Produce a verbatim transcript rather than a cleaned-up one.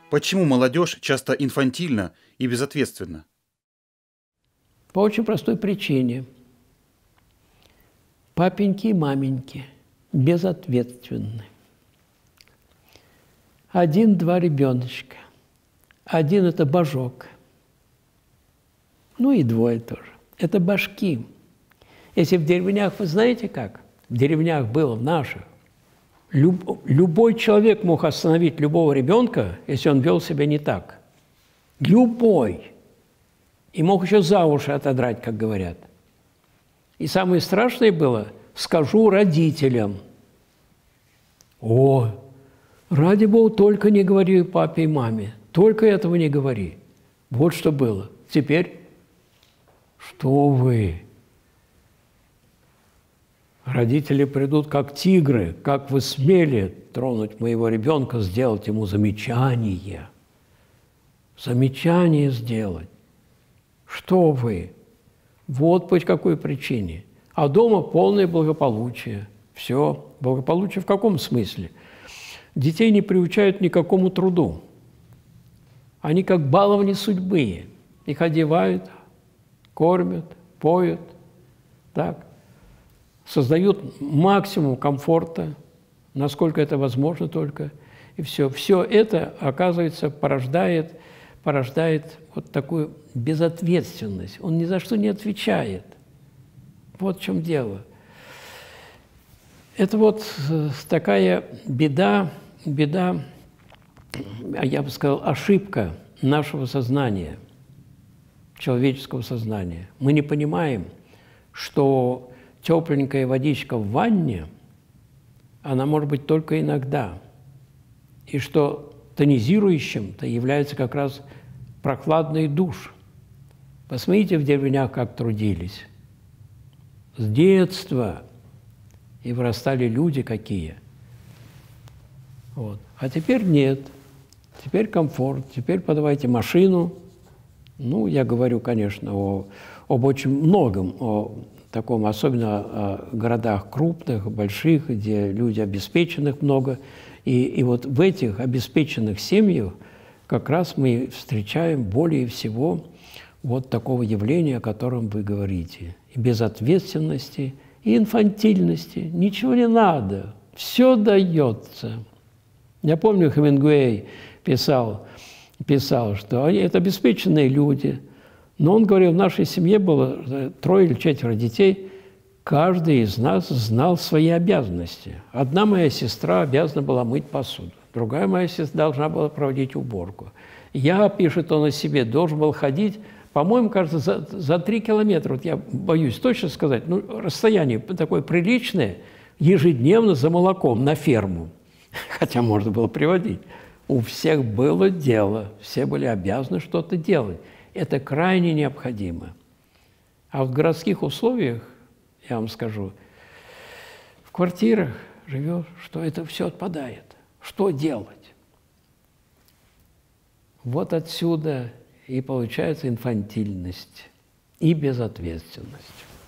Почему молодежь часто инфантильна и безответственна? По очень простой причине. Папеньки и маменьки безответственны. Один-два ребеночка. Один – это божок. Ну и двое тоже. Это башки. Если в деревнях, вы знаете как? В деревнях было, в наших. Люб, любой человек мог остановить любого ребенка, если он вел себя не так. Любой. И мог еще за уши отодрать, как говорят. И самое страшное было, скажу родителям. О, ради Бога, только не говори папе и маме. Только этого не говори. Вот что было. Теперь, что вы? Родители придут как тигры, как вы смели тронуть моего ребенка, сделать ему замечание. Замечание сделать. Что вы? Вот по какой причине. А дома полное благополучие. Все. Благополучие в каком смысле? Детей не приучают ни к какому труду. Они как баловни судьбы. Их одевают, кормят, поют. Так. Создают максимум комфорта, насколько это возможно только. И все. Все это, оказывается, порождает, порождает вот такую безответственность. Он ни за что не отвечает. Вот в чем дело. Это вот такая беда, беда, я бы сказал, ошибка нашего сознания, человеческого сознания. Мы не понимаем, что тепленькая водичка в ванне, она может быть только иногда. И что тонизирующим-то является как раз прохладный душ. Посмотрите в деревнях, как трудились. С детства. И вырастали люди какие. Вот. А теперь нет. Теперь комфорт. Теперь подавайте машину. Ну, я говорю, конечно, о, об очень многом, о таком, особенно о городах крупных, больших, где люди обеспеченных много. И, и вот в этих обеспеченных семьях как раз мы встречаем более всего вот такого явления, о котором вы говорите. И безответственности, и инфантильности. Ничего не надо. Все дается. Я помню, Хемингуэй писал, писал, что они, это обеспеченные люди. Но он говорил, в нашей семье было трое или четверо детей. Каждый из нас знал свои обязанности. Одна моя сестра обязана была мыть посуду. Другая моя сестра должна была проводить уборку. Я, пишет он о себе, должен был ходить, по-моему, кажется, за, за три километра, вот я боюсь точно сказать, ну, расстояние такое приличное, ежедневно за молоком на ферму. Хотя можно было приводить. У всех было дело, все были обязаны что-то делать. Это крайне необходимо. А в городских условиях, я вам скажу, в квартирах живешь, что это все отпадает. Что делать? Вот отсюда и получается инфантильность и безответственность.